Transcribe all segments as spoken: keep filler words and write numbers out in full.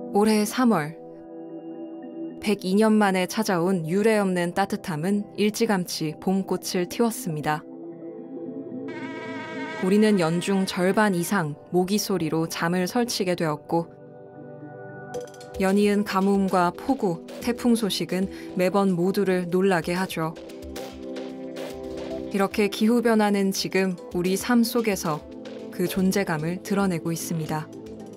올해 삼월, 백이 년 만에 찾아온 유례없는 따뜻함은 일찌감치 봄꽃을 틔웠습니다. 우리는 연중 절반 이상 모기 소리로 잠을 설치게 되었고, 연이은 가뭄과 폭우, 태풍 소식은 매번 모두를 놀라게 하죠. 이렇게 기후변화는 지금 우리 삶 속에서 그 존재감을 드러내고 있습니다.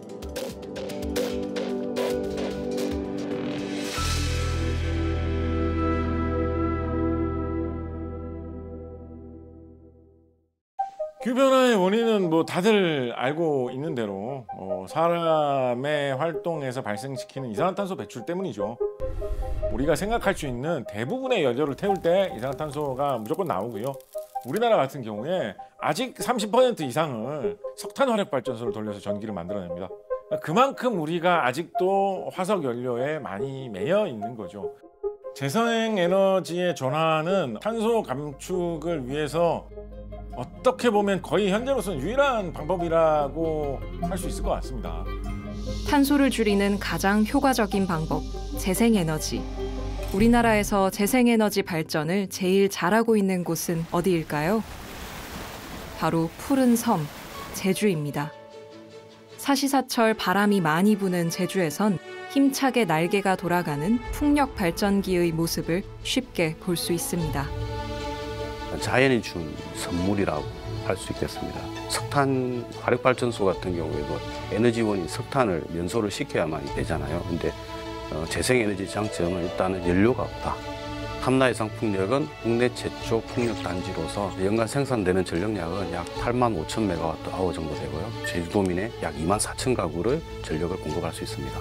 기후변화의 원인은 뭐 다들 알고 있는 대로 어, 사람의 활동에서 발생시키는 이산화탄소 배출 때문이죠. 우리가 생각할 수 있는 대부분의 연료를 태울 때 이산화탄소가 무조건 나오고요. 우리나라 같은 경우에 아직 삼십 퍼센트 이상을 석탄 화력 발전소를 돌려서 전기를 만들어냅니다. 그만큼 우리가 아직도 화석 연료에 많이 매여 있는 거죠. 재생 에너지의 전환은 탄소 감축을 위해서 어떻게 보면 거의 현재로서는 유일한 방법이라고 할 수 있을 것 같습니다. 탄소를 줄이는 가장 효과적인 방법, 재생에너지. 우리나라에서 재생에너지 발전을 제일 잘하고 있는 곳은 어디일까요? 바로 푸른 섬, 제주입니다. 사시사철 바람이 많이 부는 제주에선 힘차게 날개가 돌아가는 풍력 발전기의 모습을 쉽게 볼 수 있습니다. 자연이 준 선물이라고 할 수 있겠습니다. 석탄 화력발전소 같은 경우에도 에너지원인 석탄을 연소를 시켜야만 되잖아요. 근데 어, 재생에너지 장점은 일단은 연료가 없다. 함나해상 풍력은 국내 최초 풍력 단지로서 연간 생산되는 전력량은 약 팔만 오천 메가와트 아워 정도 되고요. 제주도민의 약 이만 사천 가구를 전력을 공급할 수 있습니다.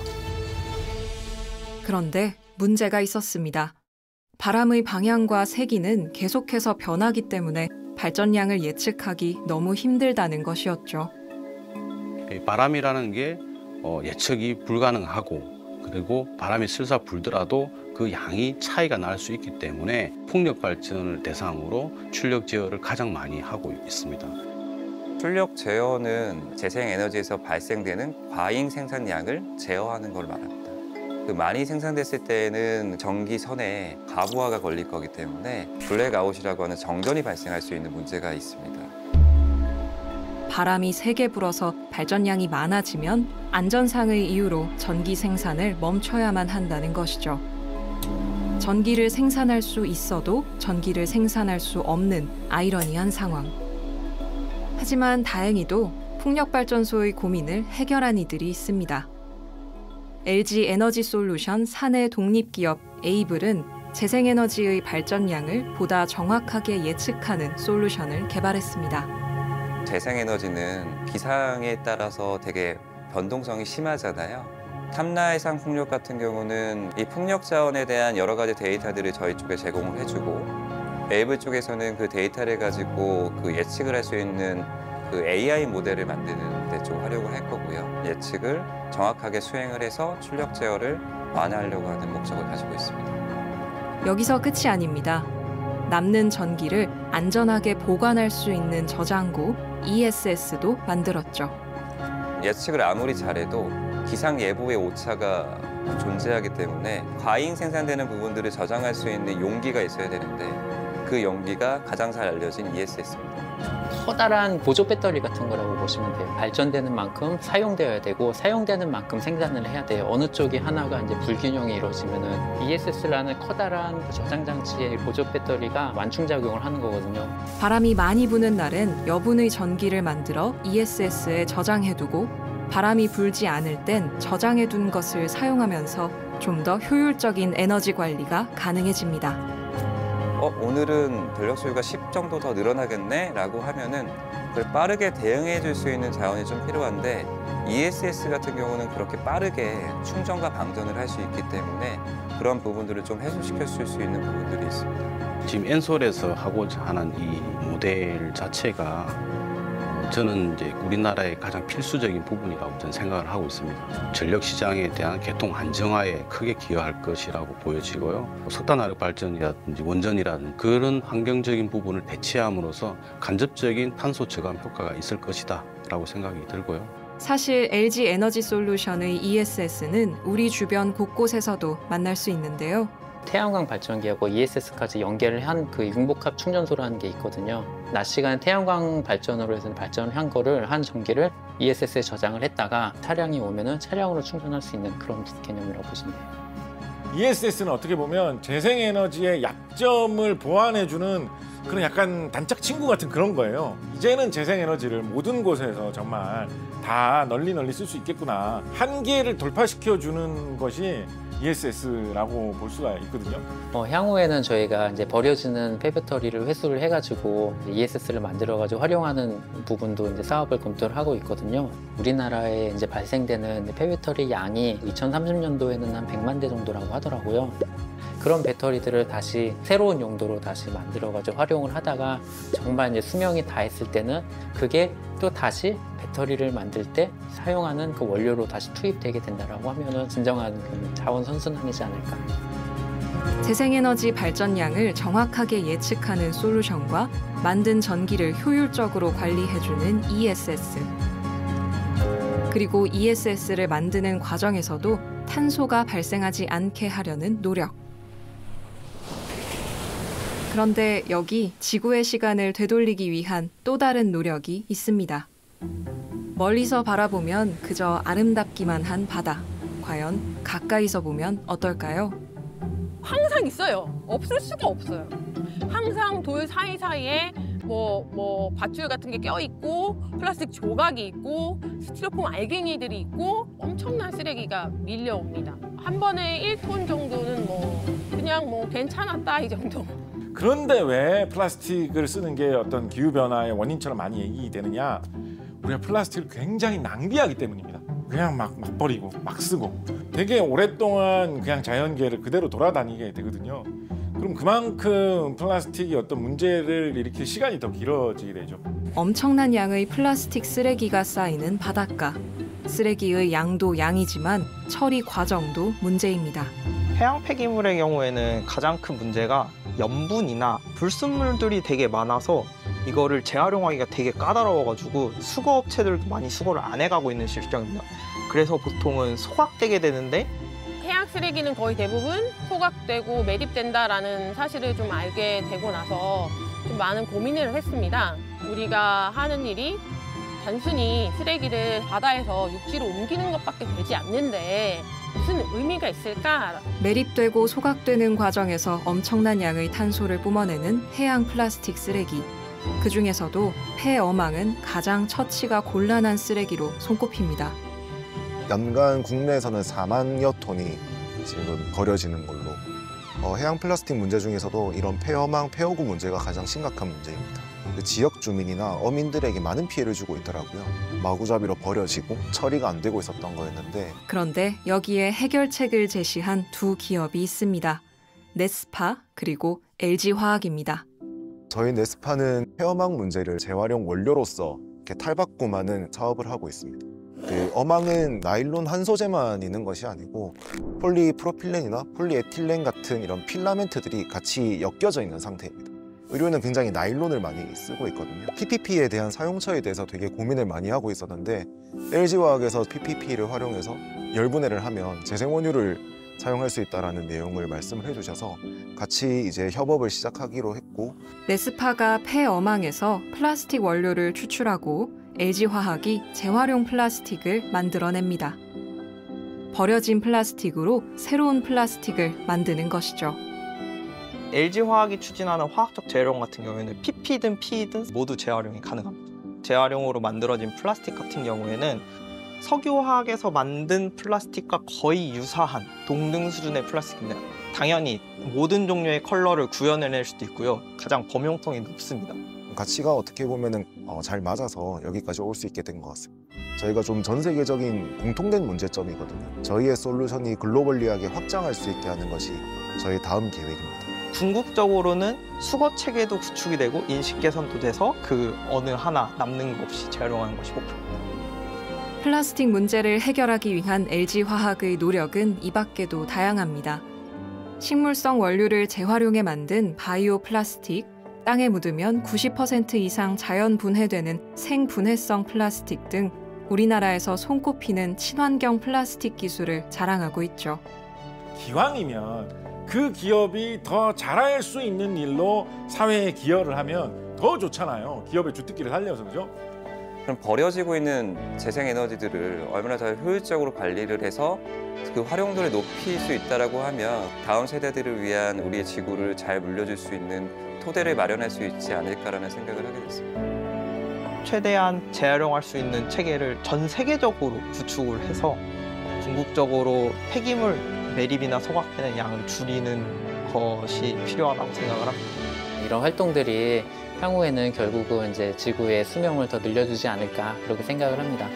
그런데 문제가 있었습니다. 바람의 방향과 세기는 계속해서 변하기 때문에 발전량을 예측하기 너무 힘들다는 것이었죠. 바람이라는 게 예측이 불가능하고, 그리고 바람이 슬슬 불더라도 그 양이 차이가 날 수 있기 때문에 풍력 발전을 대상으로 출력 제어를 가장 많이 하고 있습니다. 출력 제어는 재생에너지에서 발생되는 과잉 생산량을 제어하는 걸 말합니다. 그 많이 생산됐을 때는 전기선에 가부하가 걸릴 거기 때문에 블랙아웃이라고 하는 정전이 발생할 수 있는 문제가 있습니다. 바람이 세게 불어서 발전량이 많아지면 안전상의 이유로 전기 생산을 멈춰야만 한다는 것이죠. 전기를 생산할 수 있어도 전기를 생산할 수 없는 아이러니한 상황. 하지만 다행히도 풍력발전소의 고민을 해결한 이들이 있습니다. 엘지 에너지솔루션 사내 독립기업 에이블은 재생에너지의 발전량을 보다 정확하게 예측하는 솔루션을 개발했습니다. 재생에너지는 기상에 따라서 되게 변동성이 심하잖아요. 탐라해상 풍력 같은 경우는 이 풍력 자원에 대한 여러 가지 데이터들을 저희 쪽에 제공을 해주고, 에이블 쪽에서는 그 데이터를 가지고 그 예측을 할 수 있는 그 에이아이 모델을 만드는 데 좀 활용을 할 거고요. 예측을 정확하게 수행을 해서 출력 제어를 완화하려고 하는 목적을 가지고 있습니다. 여기서 끝이 아닙니다. 남는 전기를 안전하게 보관할 수 있는 저장고 이에스에스도 만들었죠. 예측을 아무리 잘해도 기상 예보의 오차가 존재하기 때문에 과잉 생산되는 부분들을 저장할 수 있는 용기가 있어야 되는데, 그 용기가 가장 잘 알려진 이에스에스입니다. 커다란 보조 배터리 같은 거라고 보시면 돼요. 발전되는 만큼 사용되어야 되고 사용되는 만큼 생산을 해야 돼요. 어느 쪽이 하나가 이제 불균형이 이루어지면은 이에스에스라는 커다란 저장 장치의 보조 배터리가 완충작용을 하는 거거든요. 바람이 많이 부는 날엔 여분의 전기를 만들어 이에스에스에 저장해두고, 바람이 불지 않을 땐 저장해둔 것을 사용하면서 좀 더 효율적인 에너지 관리가 가능해집니다. 어, 오늘은 전력 소유가 십 정도 더 늘어나겠네? 라고 하면은 그걸 빠르게 대응해 줄 수 있는 자원이 좀 필요한데, 이에스에스 같은 경우는 그렇게 빠르게 충전과 방전을 할 수 있기 때문에 그런 부분들을 좀 해소시킬 수 있는 부분들이 있습니다. 지금 엔솔에서 하고자 하는 이 모델 자체가 저는 이제 우리나라의 가장 필수적인 부분이라고 저는 생각을 하고 있습니다. 전력 시장에 대한 개통 안정화에 크게 기여할 것이라고 보여지고요. 석탄 화력 발전이라든지 원전이라든지 그런 환경적인 부분을 대체함으로써 간접적인 탄소 저감 효과가 있을 것이다 라고 생각이 들고요. 사실 엘지 에너지 솔루션의 이에스에스는 우리 주변 곳곳에서도 만날 수 있는데요. 태양광 발전기하고 이에스에스까지 연계를 한 그 융복합 충전소라는 게 있거든요. 낮 시간 태양광 발전으로 해서 발전을 한 거를 한 전기를 이에스에스에 저장을 했다가 차량이 오면은 차량으로 충전할 수 있는 그런 개념이라고 보시면 돼요. 이에스에스는 어떻게 보면 재생에너지의 약점을 보완해주는 그런 약간 단짝 친구 같은 그런 거예요. 이제는 재생에너지를 모든 곳에서 정말 다 널리 널리 쓸 수 있겠구나. 한계를 돌파시켜주는 것이 이에스에스라고 볼 수가 있거든요. 어, 향후에는 저희가 이제 버려지는 폐배터리를 회수를 해가지고 이에스에스를 만들어가지고 활용하는 부분도 이제 사업을 검토를 하고 있거든요. 우리나라에 이제 발생되는 폐배터리 양이 이천삼십 년도에는 한 백만 대 정도라고 하더라고요. 그런 배터리들을 다시 새로운 용도로 다시 만들어가지고 활용을 하다가 정말 이제 수명이 다 했을 때는 그게 또 다시 배터리를 만들 때 사용하는 그 원료로 다시 투입되게 된다라고 하면은 진정한 그 자원 선순환이지 않을까. 재생에너지 발전량을 정확하게 예측하는 솔루션과 만든 전기를 효율적으로 관리해주는 이에스에스. 그리고 이에스에스를 만드는 과정에서도 탄소가 발생하지 않게 하려는 노력. 그런데 여기 지구의 시간을 되돌리기 위한 또 다른 노력이 있습니다. 멀리서 바라보면 그저 아름답기만 한 바다. 과연 가까이서 보면 어떨까요? 항상 있어요. 없을 수가 없어요. 항상 돌 사이사이에 뭐, 뭐 밧줄 같은 게 껴있고 플라스틱 조각이 있고 스티로폼 알갱이들이 있고 엄청난 쓰레기가 밀려옵니다. 한 번에 일 톤 정도는 뭐 그냥 뭐 괜찮았다 이 정도. 그런데 왜 플라스틱을 쓰는 게 어떤 기후변화의 원인처럼 많이 얘기되느냐? 우리가 플라스틱을 굉장히 낭비하기 때문입니다. 그냥 막, 막 버리고 막 쓰고 되게 오랫동안 그냥 자연계를 그대로 돌아다니게 되거든요. 그럼 그만큼 플라스틱이 어떤 문제를 일으킬 시간이 더 길어지게 되죠. 엄청난 양의 플라스틱 쓰레기가 쌓이는 바닷가. 쓰레기의 양도 양이지만 처리 과정도 문제입니다. 해양 폐기물의 경우에는 가장 큰 문제가 염분이나 불순물들이 되게 많아서 이거를 재활용하기가 되게 까다로워가지고 수거업체들도 많이 수거를 안 해가고 있는 실정입니다. 그래서 보통은 소각되게 되는데 해양 쓰레기는 거의 대부분 소각되고 매립된다라는 사실을 좀 알게 되고 나서 좀 많은 고민을 했습니다. 우리가 하는 일이 단순히 쓰레기를 바다에서 육지로 옮기는 것밖에 되지 않는데 무슨 의미가 있을까? 매립되고 소각되는 과정에서 엄청난 양의 탄소를 뿜어내는 해양 플라스틱 쓰레기. 그 중에서도 폐어망은 가장 처치가 곤란한 쓰레기로 손꼽힙니다. 연간 국내에서는 사만여 톤이 지금 버려지는 걸로. 어, 해양 플라스틱 문제 중에서도 이런 폐어망, 폐어구 문제가 가장 심각한 문제입니다. 지역 주민이나 어민들에게 많은 피해를 주고 있더라고요. 마구잡이로 버려지고 처리가 안 되고 있었던 거였는데 그런데 여기에 해결책을 제시한 두 기업이 있습니다. 네스파 그리고 엘지화학입니다. 저희 네스파는 폐어망 문제를 재활용 원료로서 이렇게 탈바꿈하는 사업을 하고 있습니다. 그 어망은 나일론 한 소재만 있는 것이 아니고 폴리프로필렌이나 폴리에틸렌 같은 이런 필라멘트들이 같이 엮여져 있는 상태입니다. 의료는 굉장히 나일론을 많이 쓰고 있거든요. 피피피에 대한 사용처에 대해서 되게 고민을 많이 하고 있었는데 엘지화학에서 피피피를 활용해서 열분해를 하면 재생원유를 사용할 수 있다는 내용을 말씀을 해주셔서 같이 이제 협업을 시작하기로 했고 네스파가 폐어망에서 플라스틱 원료를 추출하고 엘지화학이 재활용 플라스틱을 만들어냅니다. 버려진 플라스틱으로 새로운 플라스틱을 만드는 것이죠. 엘지화학이 추진하는 화학적 재활용 같은 경우에는 피피든 피이든 모두 재활용이 가능합니다. 재활용으로 만들어진 플라스틱 같은 경우에는 석유화학에서 만든 플라스틱과 거의 유사한 동등 수준의 플라스틱입니다. 당연히 모든 종류의 컬러를 구현해낼 수도 있고요. 가장 범용성이 높습니다. 가치가 어떻게 보면 어, 잘 맞아서 여기까지 올 수 있게 된 것 같습니다. 저희가 좀 전 세계적인 공통된 문제점이거든요. 저희의 솔루션이 글로벌리하게 확장할 수 있게 하는 것이 저희 다음 계획입니다. 궁극적으로는 수거 체계도 구축이 되고 인식 개선도 돼서 그 어느 하나 남는 것 없이 재활용하는 것이 목표입니다. 플라스틱 문제를 해결하기 위한 엘지화학의 노력은 이 밖에도 다양합니다. 식물성 원료를 재활용해 만든 바이오 플라스틱, 땅에 묻으면 구십 퍼센트 이상 자연 분해되는 생분해성 플라스틱 등 우리나라에서 손꼽히는 친환경 플라스틱 기술을 자랑하고 있죠. 기왕이면 그 기업이 더 잘할 수 있는 일로 사회에 기여를 하면 더 좋잖아요. 기업의 주특기를 살려서, 그죠? 그럼 버려지고 있는 재생에너지들을 얼마나 더 효율적으로 관리를 해서 그 활용도를 높일 수 있다라고 하면 다음 세대들을 위한 우리의 지구를 잘 물려줄 수 있는 토대를 마련할 수 있지 않을까라는 생각을 하게 됐습니다. 최대한 재활용할 수 있는 체계를 전 세계적으로 구축을 해서 궁극적으로 폐기물 매립이나 소각되는 양을 줄이는 것이 필요하다고 생각을 합니다. 이런 활동들이 향후에는 결국은 이제 지구의 수명을 더 늘려주지 않을까 그렇게 생각을 합니다.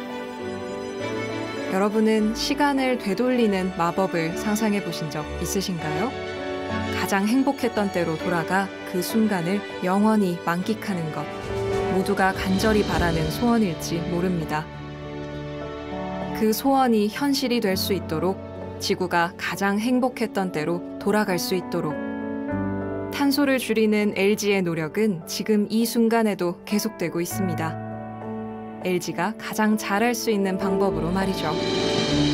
여러분은 시간을 되돌리는 마법을 상상해 보신 적 있으신가요? 가장 행복했던 때로 돌아가 그 순간을 영원히 만끽하는 것. 모두가 간절히 바라는 소원일지 모릅니다. 그 소원이 현실이 될 수 있도록 지구가 가장 행복했던 때로 돌아갈 수 있도록 탄소를 줄이는 엘지의 노력은 지금 이 순간에도 계속되고 있습니다. 엘지가 가장 잘할 수 있는 방법으로 말이죠.